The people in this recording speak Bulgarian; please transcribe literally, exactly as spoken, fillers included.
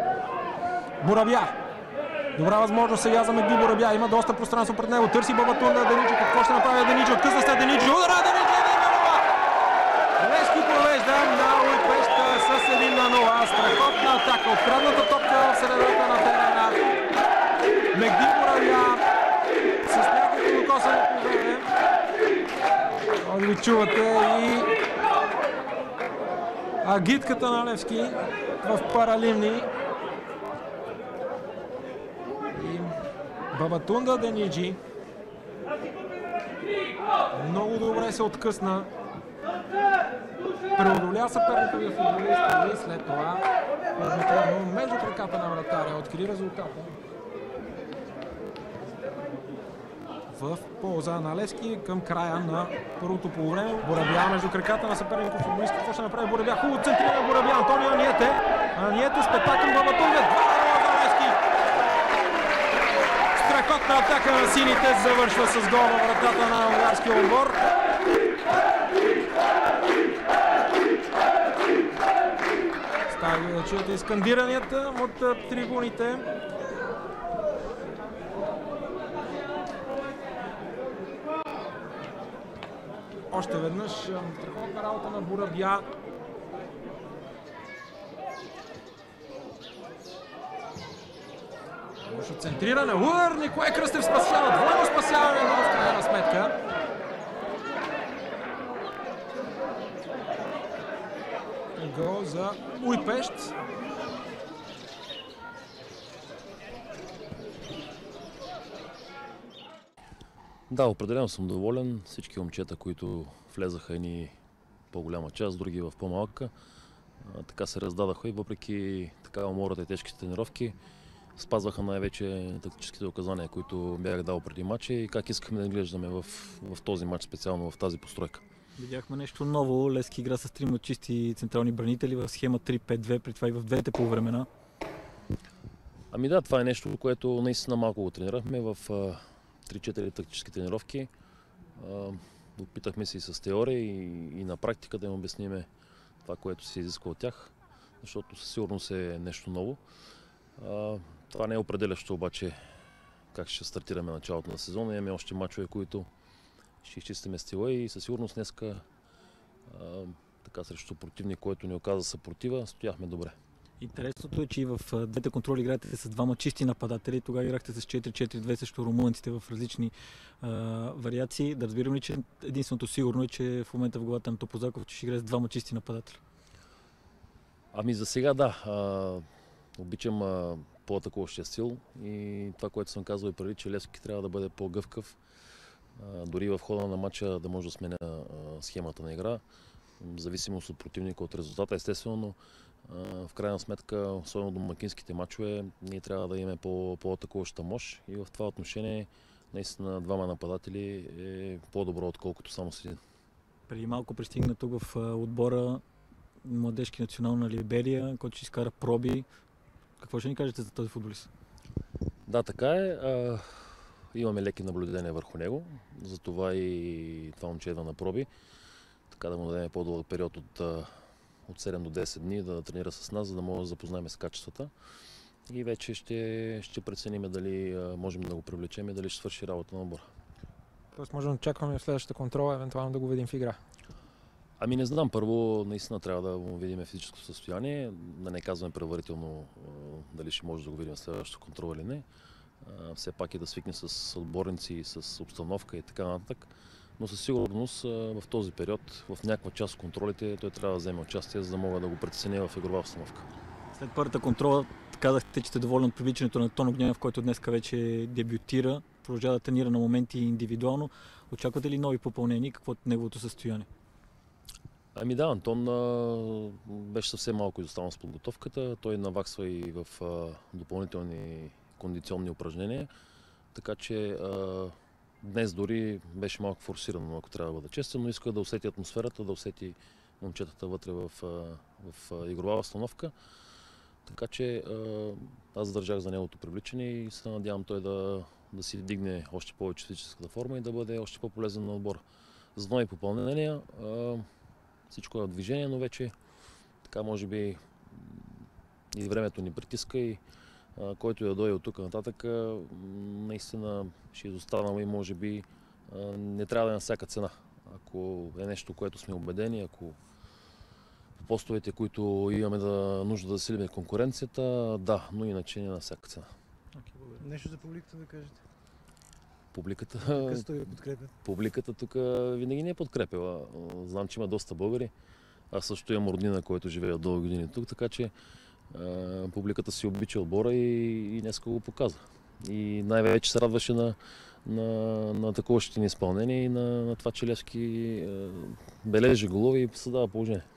Боравя. Добра възможност сега за Мехди Боравя. Има доста пространство пред него. Търси Бабатунда. Деничо. Какво ще направи Деничо? Откъсва се Деничо. Удара Деничо. Левски провежда на Уйпещ с един на нула. Страхотна атака. Открадната топка в средата на терена. Мехди Боравя с някакво докосано по време. Може би чувате и агитката на Левски в Паралимни. И Бабатунда Дениджи много добре се откъсна. Преодоля съперниковия футболист и след това между краката на вратаря откри резултата в полза на Левски към края на първото полувреме. Боравя между краката на съперников футболист. Какво ще направи Боравя? Хубаво центриране Боравя. Антонио Аниете. Аниете с пета към Бабатунда. два нула за Левски. Страхотна атака на сините завършва с гол във вратата на унгарския отбор. Става да чуете скандиранията от трибуните. Още веднъж страхотна работа на Боравя. Лошо центриране. Удар! Николай Кръстев спасява. Двойно спасяване, но в крайна сметка. Гол за Уйпещ. Да, определено съм доволен. Всички момчета, които влезаха едни по-голяма част, други в по-малка, така се раздадаха и въпреки така умората и тежките тренировки, спазваха най-вече тактическите указания, които бях дал преди матча и как искахме да глеждаме в, в този матч, специално в тази постройка. Видяхме нещо ново. Левски игра с трима чисти централни бранители в схема три пет две, при това и в двете полувремена. Ами да, това е нещо, което наистина малко го тренирахме в три-четири тактически тренировки. Опитахме се и с теория и, и на практика да им обясниме това, което се изисква от тях, защото със сигурност е нещо ново. Това не е определящо обаче как ще стартираме началото на сезона. Имаме още мачове, които ще изчистиме стила и със сигурност днеска така срещу противник, който ни оказа съпротива, стояхме добре. Интересното е, че и в двете контроли играете с двама чисти нападатели. Тогава играхте с четири четири две срещу румънците в различни а, вариации. Да разбирам ли, че единственото сигурно е, че в момента в главата на Топозаков, че ще играе с двама чисти нападатели? Ами за сега да. А, обичам а, по-атакуващия стил и това, което съм казал и преди, че Левски трябва да бъде по-гъвкав. А, дори в хода на матча да може да сменя а, схемата на игра. В зависимост от противника, от резултата, естествено, но в крайна сметка, особено домакинските мачове, ние трябва да имаме по-атакуваща мощ и в това отношение наистина двама нападатели е по-добро, отколкото само с един. Преди малко пристигна тук в отбора младежки национал на Либерия, който ще изкара проби. Какво ще ни кажете за този футболист? Да, така е. Имаме леки наблюдения върху него, затова и това момче идва на проби. Така да му дадем по-дълъг период от от седем до десет дни да тренира с нас, за да може да запознаем с качествата. И вече ще, ще преценим дали можем да го привлечем и дали ще свърши работа на отбора. Тоест можем да очакваме в следващата контрола, евентуално да го видим в игра. Ами не знам, първо наистина трябва да му видим физическото състояние, да не казваме предварително дали ще може да го видим в следващата контрола или не. Все пак и да свикне с отборници, с обстановка и така нататък. Но със сигурност в този период, в някаква част от контролите, той трябва да вземе участие, за да мога да го преценя в игрова обстановка. След първата контрола казахте, че сте доволен от привличането на Тоно Гненов, който днес вече дебютира, продължава да тренира на моменти индивидуално. Очаквате ли нови попълнения и какво е неговото състояние? Ами да, Антон а, беше съвсем малко изостанал с подготовката. Той наваксва и в а, допълнителни кондиционни упражнения, така че а, днес дори беше малко форсирано, ако трябва да бъда честен, но иска да усети атмосферата, да усети момчетата вътре в, в игрова установка. Така че аз задържах за неговото привличане и се надявам той да, да си дигне още повече физическата форма и да бъде още по-полезен на отбора. За нови попълнения всичко е в движение, но вече така може би и времето ни притиска и а, който я дойде от тук нататък, а, наистина ще изостанал и може би а, не трябва да е на всяка цена. Ако е нещо, което сме убедени, ако постовете, които имаме да нужда да засилим конкуренцията, да, но иначе не на всяка цена. Okay, нещо за публиката да кажете? Публиката, Късто я подкрепят? публиката тук винаги не е подкрепила. Знам, че има доста българи. Аз също имам роднина, който живее дълги години тук, така че а, публиката си обича отбора и, и днес го показа. И най-вече се радваше на, на, на такова ще ни изпълнение и на, на това, че Левски а, бележи голови и създава положение.